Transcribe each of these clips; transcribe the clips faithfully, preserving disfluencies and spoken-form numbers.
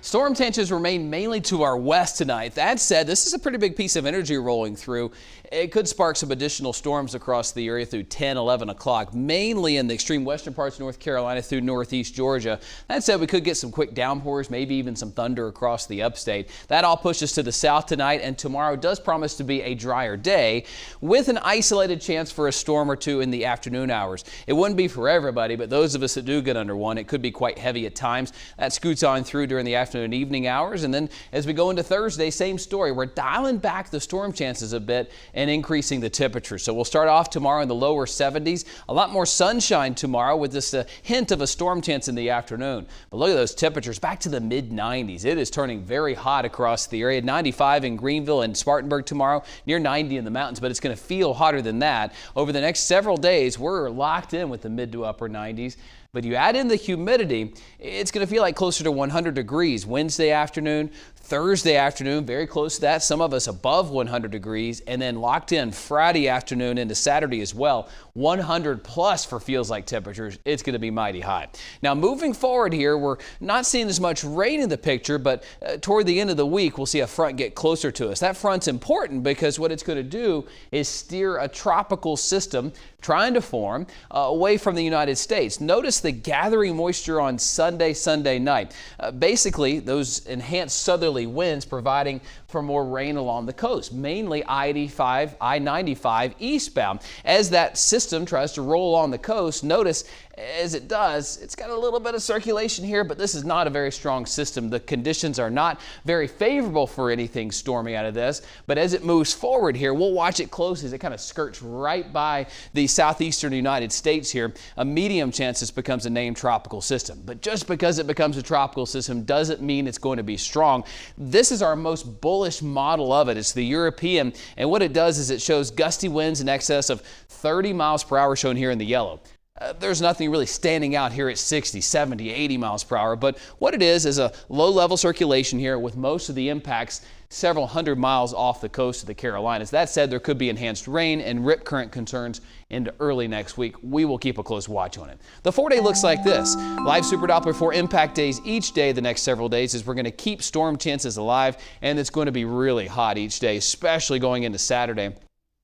Storm tensions remain mainly to our west tonight. That said, this is a pretty big piece of energy rolling through. It could spark some additional storms across the area through ten, eleven o'clock, mainly in the extreme western parts of North Carolina through northeast Georgia. That said, we could get some quick downpours, maybe even some thunder across the upstate. That all pushes to the south tonight, and tomorrow does promise to be a drier day with an isolated chance for a storm or two in the afternoon hours. It wouldn't be for everybody, but those of us that do get under one, it could be quite heavy at times. That scoots on through during the afternoon and evening hours, and then as we go into Thursday, same story. We're dialing back the storm chances a bit and increasing the temperature. So we'll start off tomorrow in the lower seventies. A lot more sunshine tomorrow with just a hint of a storm chance in the afternoon. But look at those temperatures back to the mid nineties. It is turning very hot across the area. ninety-five in Greenville and Spartanburg tomorrow, near ninety in the mountains, but it's going to feel hotter than that. Over the next several days, we're locked in with the mid to upper nineties. But you add in the humidity, it's going to feel like closer to one hundred degrees Wednesday afternoon, Thursday afternoon, very close to that. Some of us above one hundred degrees, and then locked in Friday afternoon into Saturday as well. one hundred plus for feels like temperatures. It's going to be mighty high. Now moving forward here, we're not seeing as much rain in the picture, but uh, toward the end of the week, we'll see a front get closer to us. That front's important because what it's going to do is steer a tropical system trying to form uh, away from the United States. Notice the gathering moisture on Sunday, Sunday night. Uh, basically, those enhanced southerly winds providing for more rain along the coast, mainly I eighty-five, I ninety-five eastbound. As that system tries to roll along the coast, notice as it does, it's got a little bit of circulation here, but this is not a very strong system. The conditions are not very favorable for anything stormy out of this, but as it moves forward here, we'll watch it closely as it kind of skirts right by the southeastern United States here. A medium chance this becomes a named tropical system, but just because it becomes a tropical system doesn't mean it's going to be strong. This is our most bullish model of it. It's the European, and what it does is it shows gusty winds in excess of thirty miles per hour shown here in the yellow. Uh, there's nothing really standing out here at sixty, seventy, eighty miles per hour, but what it is is a low-level circulation here with most of the impacts several hundred miles off the coast of the Carolinas. That said, there could be enhanced rain and rip current concerns into early next week. We will keep a close watch on it. The four-day looks like this. Live Super Doppler for impact days each day the next several days as we're going to keep storm chances alive, and it's going to be really hot each day, especially going into Saturday.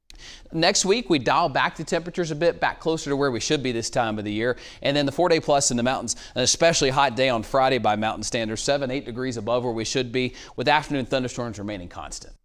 Next week, we dial back the temperatures a bit, back closer to where we should be this time of the year. And then the four-day plus in the mountains, an especially hot day on Friday by mountain standards, seven, eight degrees above where we should be, with afternoon thunderstorms remaining constant.